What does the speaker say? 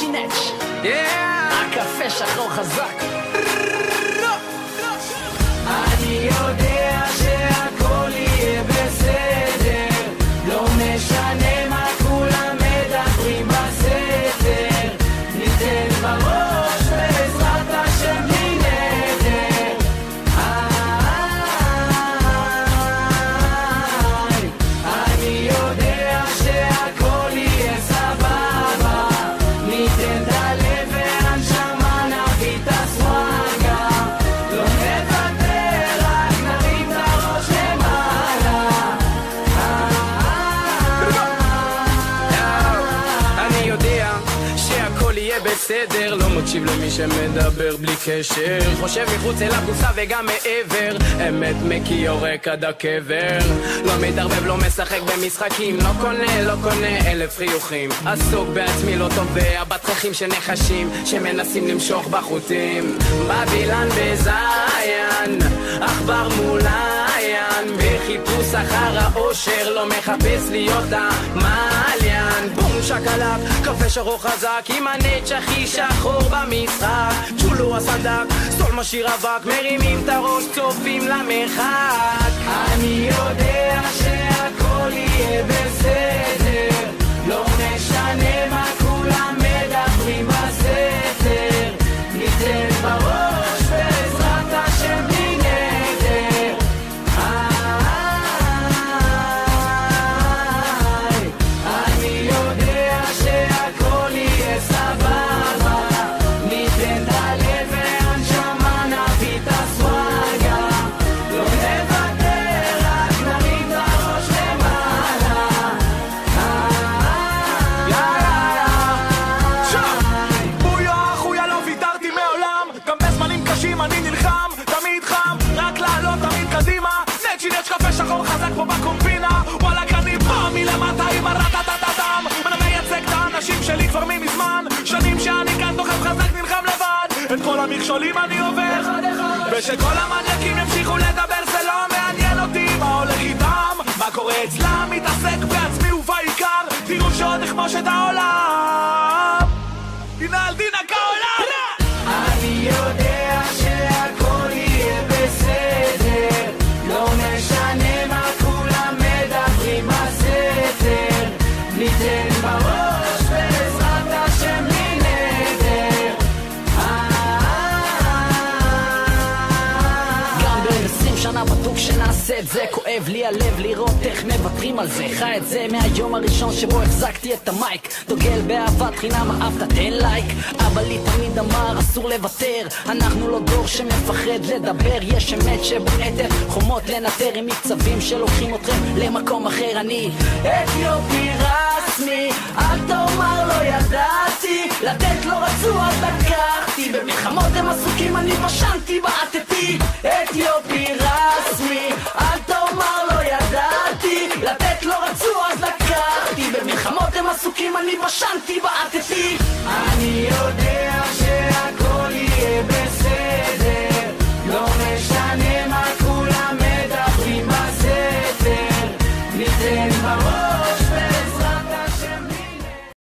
נץ' הקפה שחור חזק. אני יודע שהכל יהיה בסדר, לא משנה מה כולם מדברים בסתר, ניתן בראש בעזרת השם בלי נדר. אני יודע שהכל יהיה סבבה, ניתן את הלב והנשמה, נביא את הסוואגה, לא נוותר, רק נרים את הראש למעלה. אני יודע שהכל יהיה בסדר, לא מקשיב למי שמדבר בלי קשר, חושב מחוץ אל הקופסה וגם מעבר, אמת מקי יורק עד הקבר, לא מתערבב, לא משחק במשחקים, לא קונה אלף חיוכים, עסוק בעצמי, לא תובע בתככים שנחשים שמנסים למשוך בחוטים. בבילן בזיין, עכבר מול עין, בחיפוש אחר האושר, לא מחפש להיות המעליין. בום שקלק, קפה שחור חזק, עם הנץ' הכי שחור במשחק, צ'ולו הסדק, סול משאיר אבק, מרימים את הראש, צופים למרחק. אני יודע שהכל יהיה בסדר, לא משנה מה כולם מדברים בסתר, ניתן בראש בעזרת השם בלי נדר. אני יודע שהכל יהיה סבבה, ניתן את הלב והנשמה, נביא את הסוואגה, לא נוותר, רק נרים את הראש למעלה. בויה אחויה, לא ויתרתי מעולם, גם בזמנים קשים אני נלחם, תמיד חם, רק לעלות תמיד קדימה, נצ'י נץ' קפה שחור חזק פה בקומבינה, וואלק אני בא מלמטה עם הרטטטטם, אני מייצג את האנשים שלי כבר ממזמן, שנים שאני כאן דוחף חזק נלחם לבד, את כל המכשולים אני עובר, ושכל המניאקים ימשיכו לדבר, זה לא מעניין אותי מה הולך איתם, מה קורה אצלם, מתעסק בעצמי ובעיקר, תראו שעוד נכבוש את העולם, הנה על דינה כעולם. אני יודע שהכל יהיה בסדר, לא משנה מה כולם מדברים בסתר, ניתן בראש בעזרת השם בלי נדר. גם בין 20 שנה בטוח שנעשה את זה, כואב לי הלב לראות איך מוותרים על זה, חי את זה מהיום הראשון שבו החזקתי את המייק, דוגל באהבת חינם, אהבת תן לייק, אבא לי תמיד אמר אסור לוותר, אנחנו לא דור שמפחד לדבר, יש אמת שבועטת חומות לנטר, עם מקצבים שלוקחים אתכם למקום אחר. אני אתיופי רסמי, אל תאמר לא ידעתי, לתת לא רצו אז לקחתי, במלחמות הם עסוקים אני בשנתי בעטתי. אתיופי רסמי, אל תאמר לא ידעתי, לתת לא רצו אז לקחתי, במלחמות הם עסוקים אני בשנתי בעטתי. אני יודע